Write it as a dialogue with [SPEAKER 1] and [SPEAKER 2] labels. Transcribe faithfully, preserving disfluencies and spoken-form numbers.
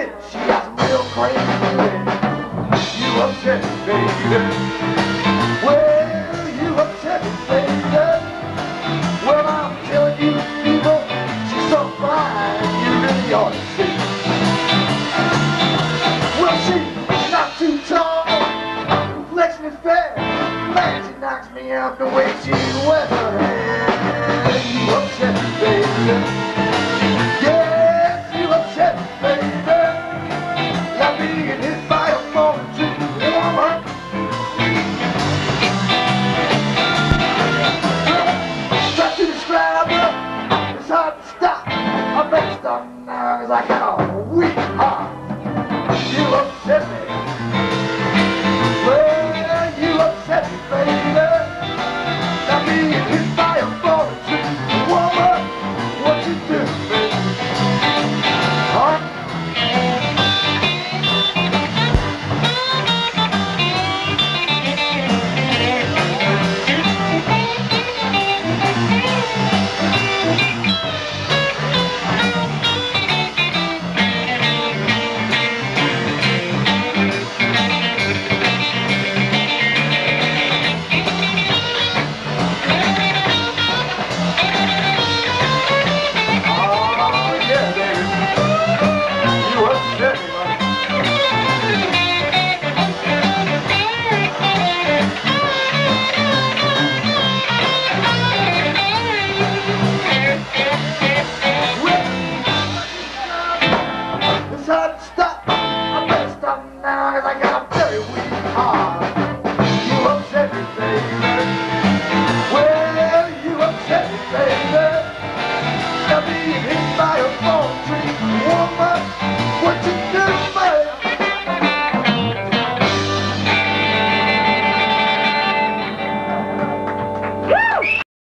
[SPEAKER 1] admit she got some real crazy feelings. You upset me, baby. Well, you upset me, baby. Well, I'm telling you, people, she's so fine, you really ought to see. Well, she's not too tall, complexion is fair. Man, she knocks me out the way she wears her hair. You upset me, baby. Yes, you upset me, baby. Like being hit by a falling tree. You know I'm hurt. Try to describe her, it's hard to stop. I bet stop now 'cause I got a weak heart. You upset me.